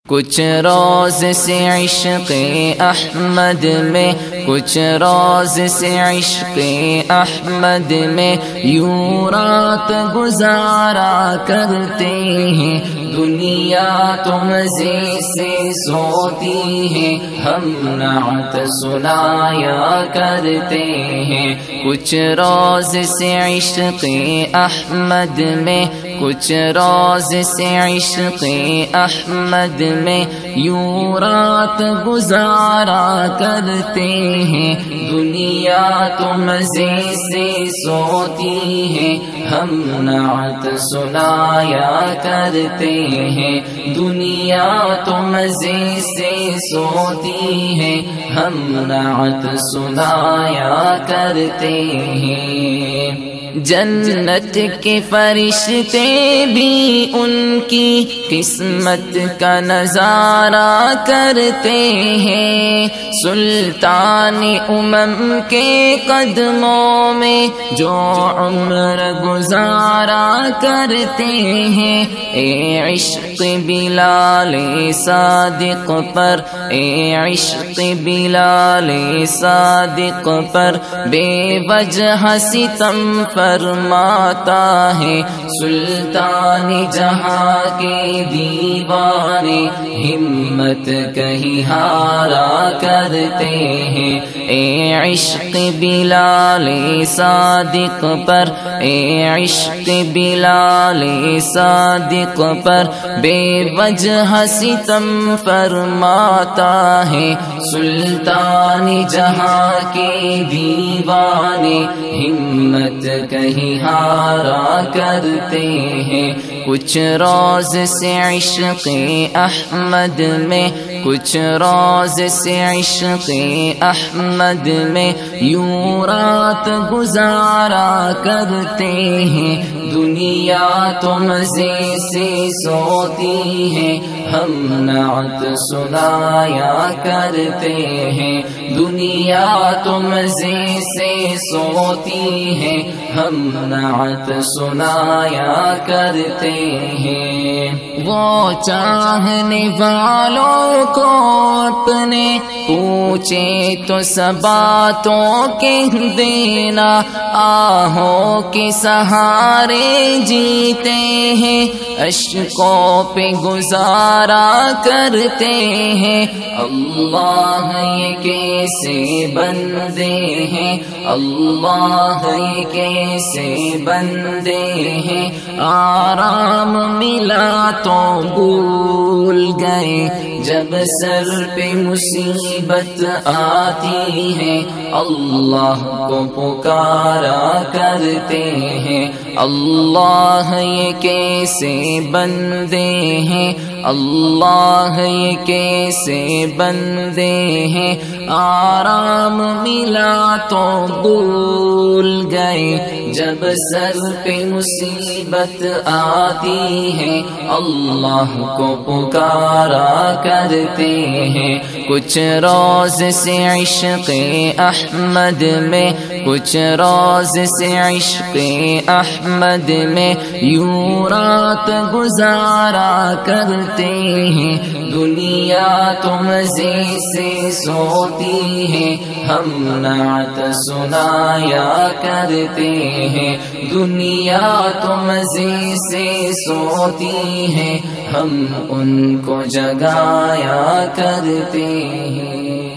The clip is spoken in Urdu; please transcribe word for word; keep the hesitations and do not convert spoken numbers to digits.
کچھ روز سے عشق احمد میں، کچھ روز سے عشق احمد میں یوں رات گزارا کرتے ہیں۔ دنیا تو مزے سے سوتی ہے، ہم نعت سنایا کرتے ہیں۔ کچھ روز سے عشق احمد میں، کچھ روز سے عشق احمد میں یوں رات گزارا کرتے ہیں۔ دنیا تو مزے سے سوتی ہے، ہم نعت سنایا کرتے ہیں۔ دنیا تو مزے سے سوتی ہے، ہم نعت سنایا کرتے ہیں۔ جنت کے فرشتے بھی ان کی قسمت کا نظارہ کرتے ہیں۔ سلطان امم کے قدموں میں جو عمر گزارا کرتے ہیں۔ اے عشق بلال صادق پر، اے عشق بلال صادق پر بے وجہ ستم فرماتا ہے۔ سلطان جہاں کے دیوانے ہمت کہیں ہارا کرتے ہیں۔ اے عشق بلال صادق پر، اے عشق بلال صادق پر بے وجہ ستم فرماتا ہے۔ سلطان جہاں کے دیوانے ہمت کہیں ہارا کرتے ہیں۔ کچھ روز سے عشق احمد میں، کچھ روز سے عشق احمد میں یوں رات گزارا کرتے ہیں۔ دنیا تو مزے سے سوتی ہے، ہم نعت سنایا کرتے ہیں۔ دنیا تو مزے سے سوتی ہے، ہم نعت سنایا کرتے ہیں۔ وہ چاہنے والوں کو اپنے پوچھے تو سباتوں کہہ دینا، آہوں کے سہارے جیتے ہیں، اشکوں پہ گزارا کرتے ہیں۔ اللہ یہ کیسے بندے ہیں، اللہ یہ کیسے بندے ہیں، آرام ملا تو بھول گئے جب سر پہ مصیبت آتی ہے۔ اللہ کو پکارا کرتے ہیں۔ اللہ یہ کیسے بندے ہیں، اللہ یہ کیسے بندے ہیں، آرام ملا تو بھول گئے جب سر پہ مصیبت آتی ہے۔ اللہ کو پکارا کرتے ہیں۔ کچھ روز سے عشق احمد میں، کچھ روز سے عشق احمد میں یوں رات گزارا کرتے ہیں۔ دنیا تو مزے سے سوتی ہے، ہم نعت سنایا کرتے ہیں۔ دنیا تو مزے سے سوتی ہے، ہم ان کو جگایا کرتے ہیں۔